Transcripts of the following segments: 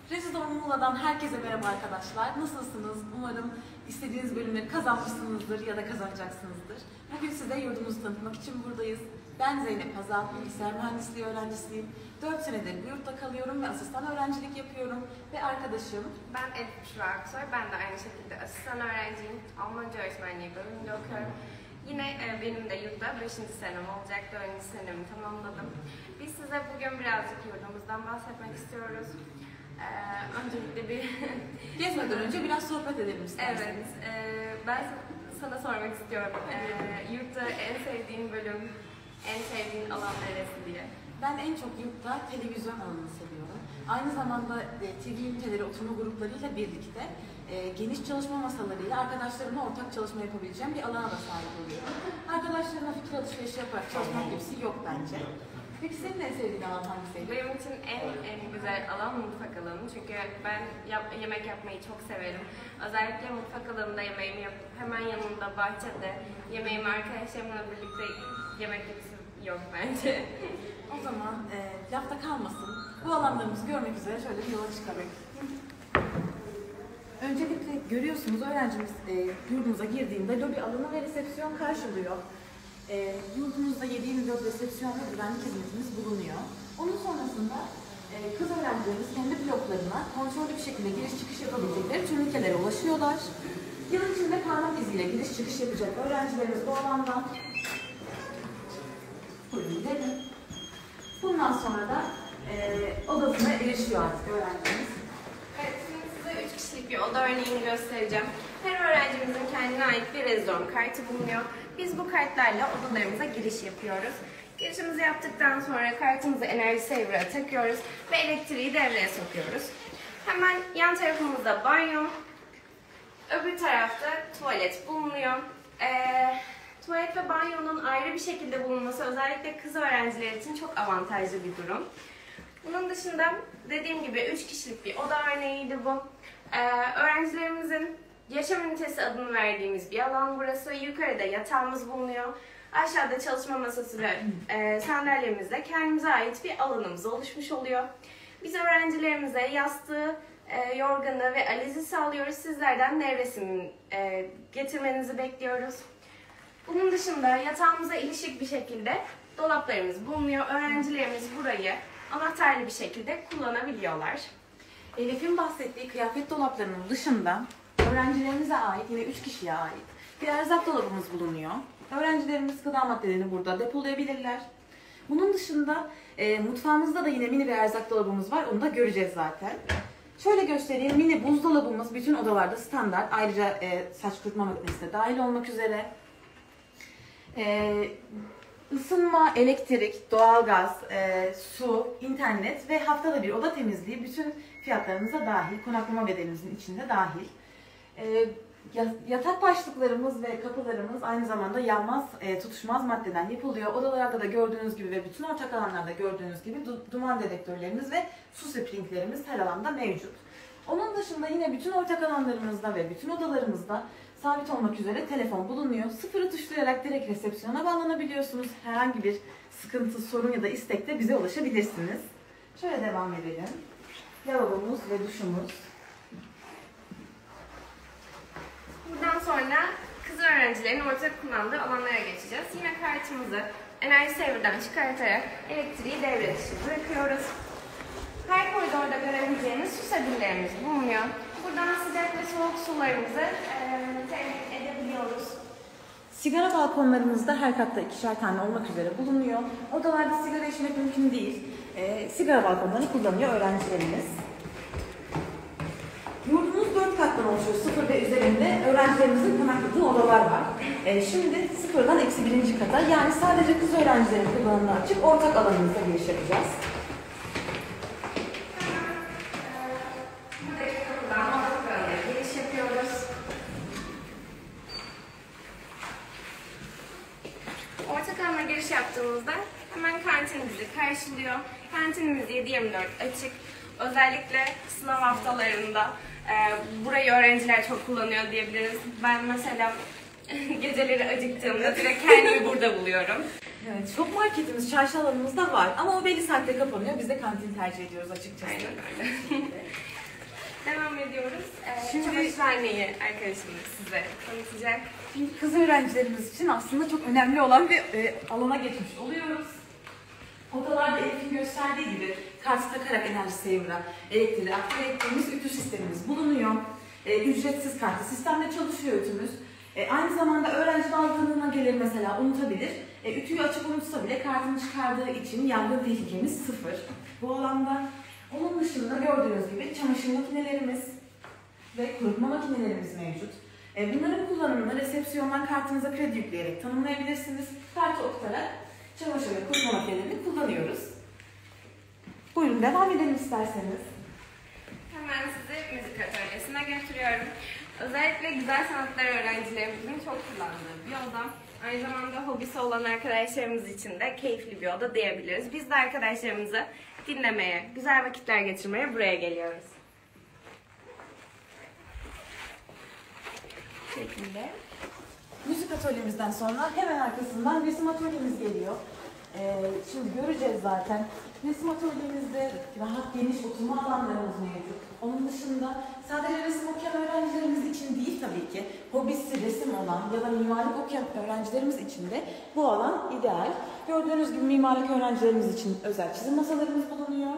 Rezidor Muğla'dan herkese merhaba arkadaşlar. Nasılsınız? Umarım istediğiniz bölümleri kazanmışsınızdır ya da kazanacaksınızdır. Bugün size yurdumuzu tanıtmak için buradayız. Ben Zeynep Hazal, bilgisayar mühendisliği öğrencisiyim. 4 senedir bu yurtta kalıyorum ve asistan öğrencilik yapıyorum. Ve arkadaşım... Ben Elif Büşra Aksoy, ben de aynı şekilde asistan öğrenciyim. Almanca öğretmenliği bölümünde okuyorum. Yine benim de yurtta 5. senem olacak, 4. senemi tamamladım. Biz size bugün birazcık yurdumuzdan bahsetmek istiyoruz. Öncelikle bir... Gezmeden önce biraz sohbet edelim isterseniz. Evet, ben sana sormak istiyorum. Yurtta en sevdiğin bölüm, en sevdiğin alan neresi diye. Ben en çok yurtta televizyon alanını seviyorum. Aynı zamanda TV üniteleri, oturma gruplarıyla birlikte geniş çalışma masalarıyla arkadaşlarımla ortak çalışma yapabileceğim bir alana da sahip oluyorum. Arkadaşlarımla fikir alışverişi yaparak çalışmak gibisi yok bence. Peki senin en sevdiğin alan hangisiydi? Benim için en güzel alan mutfak alanı. Çünkü ben yemek yapmayı çok severim. Özellikle mutfak alanında yemeğimi yapıp hemen yanında bahçede yemeğimi arkadaşlarımla birlikte yemek gibisi yok bence. O zaman lafta kalmasın. Bu alanlarımızı görmek üzere şöyle bir yola çıkalım. Öncelikle görüyorsunuz öğrencimiz yurdumuza girdiğinde lobi alanı ve resepsiyon karşılıyor. Yurdumuzda 7/24 resepsiyon ve güvenlik hizmetimiz bulunuyor. Onun sonrasında kız öğrencilerimiz kendi bloklarına kontrollü bir şekilde giriş çıkış yapabilecekleri turnikelere ulaşıyorlar. Yıl içinde parmak iziyle giriş çıkış yapacak öğrencilerimiz bu alandan gidelim. Bundan sonra da odasına erişiyor artık öğrencimiz. Evet, şimdi size 3 kişilik bir oda örneğini göstereceğim. Her öğrencimizin kendine ait bir rezidor kartı bulunuyor. Biz bu kartlarla odalarımıza giriş yapıyoruz. Girişimizi yaptıktan sonra kartımızı enerji saver'a takıyoruz ve elektriği devreye sokuyoruz. Hemen yan tarafımızda banyo, öbür tarafta tuvalet bulunuyor. Tuvalet ve banyonun ayrı bir şekilde bulunması özellikle kız öğrenciler için çok avantajlı bir durum. Bunun dışında dediğim gibi 3 kişilik bir oda örneğiydi bu. Öğrencilerimizin yaşam ünitesi adını verdiğimiz bir alan burası. Yukarıda yatağımız bulunuyor. Aşağıda çalışma masası ve sandalyemizle kendimize ait bir alanımız oluşmuş oluyor. Biz öğrencilerimize yastığı, yorganı ve alizi sağlıyoruz. Sizlerden nevresim getirmenizi bekliyoruz. Bunun dışında yatağımıza ilişik bir şekilde dolaplarımız bulunuyor. Öğrencilerimiz burayı anahtarlı bir şekilde kullanabiliyorlar. Elif'in bahsettiği kıyafet dolaplarının dışında öğrencilerimize ait, yine 3 kişiye ait bir erzak dolabımız bulunuyor. Öğrencilerimiz gıda maddelerini burada depolayabilirler. Bunun dışında mutfağımızda da yine mini bir erzak dolabımız var. Onu da göreceğiz zaten. Şöyle göstereyim. Mini buzdolabımız bütün odalarda standart. Ayrıca saç kurutma makinesi de dahil olmak üzere. Isınma, elektrik, doğalgaz, su, internet ve haftada bir oda temizliği bütün fiyatlarımıza dahil. Konaklama bedelimizin içinde dahil. Yatak başlıklarımız ve kapılarımız aynı zamanda yanmaz, tutuşmaz maddeden yapılıyor. Odalarda da gördüğünüz gibi ve bütün ortak alanlarda gördüğünüz gibi duman dedektörlerimiz ve su sprinklerimiz her alanda mevcut. Onun dışında yine bütün ortak alanlarımızda ve bütün odalarımızda sabit olmak üzere telefon bulunuyor. Sıfırı tuşlayarak direkt resepsiyona bağlanabiliyorsunuz. Herhangi bir sıkıntı, sorun ya da istekte bize ulaşabilirsiniz. Şöyle devam edelim. Lavabomuz ve duşumuz. Buradan sonra kız öğrencilerin ortak kullandığı alanlara geçeceğiz. Yine kartımızı enerji saver'dan çıkartarak elektriği devre dışı bırakıyoruz. Her koridorda görebileceğiniz su sebillerimiz bulunuyor. Buradan sıcak ve soğuk sularımızı temin edebiliyoruz. Sigara balkonlarımızda her katta 2'şer tane olmak üzere bulunuyor. Odalarda sigara içmek mümkün değil. Sigara balkonlarını kullanıyor öğrencilerimiz. Yurdumuz 4 kattan oluşuyor. 0 ve üzerinde öğrencilerimizin konakladığı odalar var. Şimdi 0'dan -1. kata, yani sadece kız öğrencilerin kullanımına açık ortak alanımıza giriş yapacağız. Ortak alana giriş yaptığımızda hemen kantinimizi karşılıyor. Kantinimiz 7/24 açık. Özellikle sınav haftalarında burayı öğrenciler çok kullanıyor diyebiliriz. Ben mesela geceleri acıktığımda direkt kendimi burada buluyorum. Evet, shop marketimiz, çarşı alanımız da var ama o belli saatte kapanıyor. Biz de kantin tercih ediyoruz açıkçası. Aynen öyle. Devam ediyoruz. Şimdi- Çamaşırhaneyi arkadaşımız size tanıtacak. Şimdi kız öğrencilerimiz için aslında çok önemli olan bir alana geçmiş oluyoruz. Odalarda Elif'in gösterdiği gibi kartı takarak enerji saver'a elektriği aktive ettiğimiz ütü sistemimiz bulunuyor. Ücretsiz kartlı sistemle çalışıyor ütümüz. Aynı zamanda öğrenci dalgınlığına gelir mesela unutabilir. Ütüyü açık unutsa bile kartını çıkardığı için yangın tehlikemiz sıfır bu alanda. Onun dışında gördüğünüz gibi çamaşır makinelerimiz ve kurutma makinelerimiz mevcut. Bunların kullanımını resepsiyondan kartınıza kredi yükleyerek tanımlayabilirsiniz. Kartı okutarak çamaşır ve kurutma makinelerini kullanıyoruz. Buyurun devam edelim isterseniz. Hemen sizi müzik atölyesine götürüyorum. Özellikle güzel sanatlar öğrencilerimizin çok kullandığı bir oda. Aynı zamanda hobisi olan arkadaşlarımız için de keyifli bir oda diyebiliriz. Biz de arkadaşlarımızı dinlemeye, güzel vakitler geçirmeye buraya geliyoruz. Bu şekilde. Müzik atölyemizden sonra hemen arkasından resim atölyemiz geliyor. Şimdi göreceğiz zaten. Resim atölyemizde rahat geniş oturma alanlarımız mevcut. Onun dışında sadece resim okuyan öğrencilerimiz için değil tabii ki, hobisi resim olan ya da mimarlık okuyan öğrencilerimiz için de bu alan ideal. Gördüğünüz gibi mimarlık öğrencilerimiz için özel çizim masalarımız bulunuyor.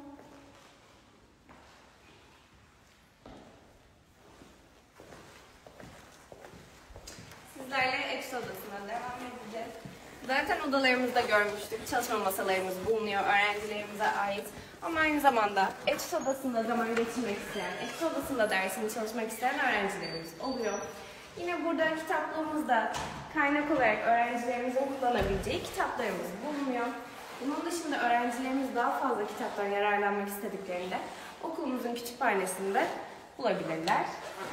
Sizlerle eksi odasına devam edeceğiz. Zaten odalarımızda görmüştük. Çalışma masalarımız bulunuyor öğrencilerimize ait. Ama aynı zamanda etüt odasında zaman geçirmek isteyen, etüt odasında dersini çalışmak isteyen öğrencilerimiz oluyor. Yine burada kitaplığımızda kaynak olarak öğrencilerimizin kullanabileceği kitaplarımız bulunuyor. Bunun dışında öğrencilerimiz daha fazla kitaptan yararlanmak istediklerinde okulumuzun kütüphanesinde bulabilirler.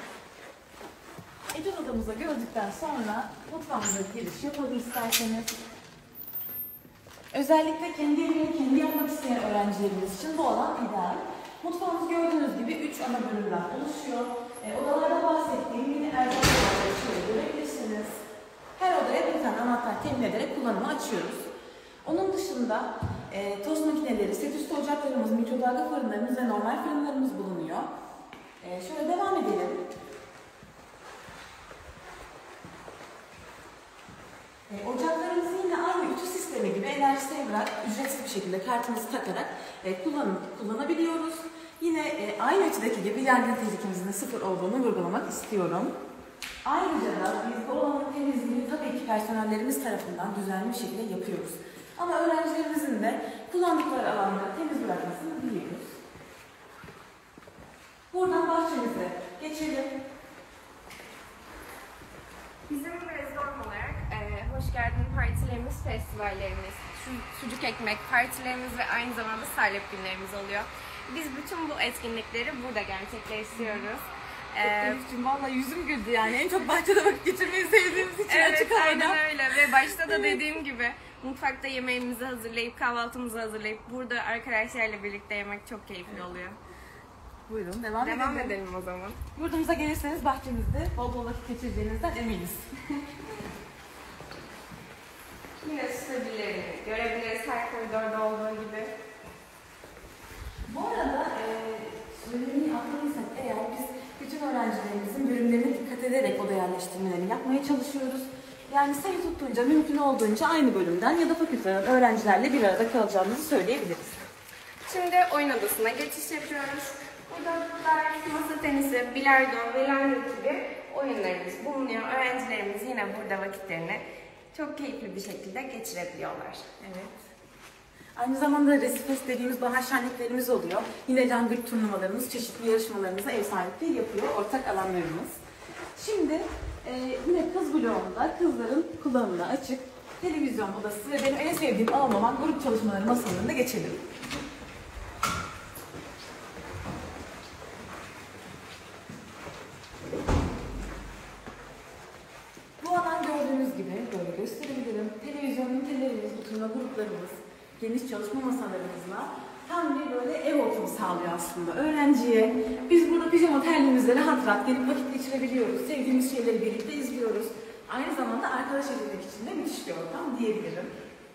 Etüt odamıza gördükten sonra mutfağımıza giriş yapalım isterseniz. Özellikle kendi evini kendi yapmak isteyen öğrencilerimiz için bu alan ideal. Mutfağımız gördüğünüz gibi 3 ana bölümden oluşuyor. Odalarda bahsettiğim yine erzak odaları şöyle görebilirsiniz. Her odaya bir tane anahtar temin ederek kullanımı açıyoruz. Onun dışında tost makineleri, set üstü ocaklarımız, mikrodalga fırınlarımız ve normal fırınlarımız bulunuyor. Şöyle devam edelim. Ocaklarımızı yine aynı ütü sistemi gibi enerji saver'a ücretsiz bir şekilde kartımızı takarak kullanabiliyoruz. Yine aynı ütüdeki gibi yangın tehlikemizin de sıfır olduğunu vurgulamak istiyorum. Ayrıca da biz bu alanın temizliğini tabii ki personellerimiz tarafından düzenli bir şekilde yapıyoruz. Ama öğrencilerimizin de kullandıkları alanları temiz bırakmasını biliyoruz. Buradan bahçemize geçelim. Bizim restoran olarak hoş geldin partilerimiz, festivallerimiz, sucuk ekmek partilerimiz ve aynı zamanda salep günlerimiz oluyor. Biz bütün bu etkinlikleri burada gerçekleştiriyoruz. Elif'cim vallahi yüzüm güldü yani. En çok bahçede vakit geçirmeyi sevdiğimiz için Evet, açık havada. aynen öyle ve başta da dediğim gibi mutfakta yemeğimizi hazırlayıp, kahvaltımızı hazırlayıp burada arkadaşlarla birlikte yemek çok keyifli oluyor. Buyurun devam edelim. Edelim o zaman. Yurdumuza gelirseniz bahçemizde bol bol vakit geçireceğinizden eminiz. Yine süslebilerini görebiliriz her koridorda olduğu gibi. Bu arada söylemeyi atladıysak eğer biz bütün öğrencilerimizin bölümlerine dikkat ederek oda yerleştirmelerini yapmaya çalışıyoruz. Yani sayı tuttuğunca, mümkün olduğunca aynı bölümden ya da fakülteden öğrencilerle bir arada kalacağımızı söyleyebiliriz. Şimdi oyun odasına geçiş yapıyoruz. Burada masa tenisi, bilardo ve langırt gibi oyunlarımız bulunuyor. Öğrencilerimiz yine burada vakitlerini çok keyifli bir şekilde geçirebiliyorlar. Evet. Aynı zamanda Resifes dediğimiz bahar şenliklerimiz oluyor. Yine langırt turnuvalarımız, çeşitli yarışmalarımıza ev sahipliği yapıyor. Ortak alanlarımız. Şimdi yine kız bloğunda kızların kullanımına açık televizyon odası ve benim en sevdiğim alan olan grup çalışmaları masalarına geçelim. Bu alan gördüğünüz gibi böyle gösterebilirim. Televizyon ünitelerimiz, oturma gruplarımız, geniş çalışma masalarımızla tam bir böyle ev ortamı sağlıyor aslında öğrenciye. Biz burada pijama terliğimizle rahat rahat gelip vakit geçirebiliyoruz. Sevdiğimiz şeyleri birlikte izliyoruz. Aynı zamanda arkadaş edinmek için de müthiş bir ortam diyebilirim.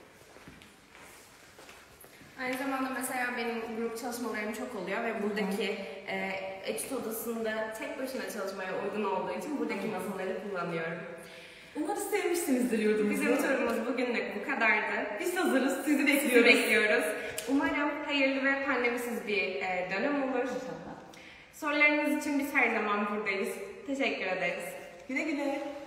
Aynı zamanda mesela benim grup çalışmalarım çok oluyor ve buradaki etüt odasında tek başına çalışmaya uygun olduğu için buradaki masaları kullanıyorum. Umarız sevmişsinizdir yurdumuzu. Bizim turumuz bugünlük bu kadardı. Biz hazırız, sizi Sizi bekliyoruz. bekliyoruz. Umarım hayırlı ve pandemisiz bir dönem olur. Sorularınız için biz her zaman buradayız. Teşekkür ederiz. Güle güle.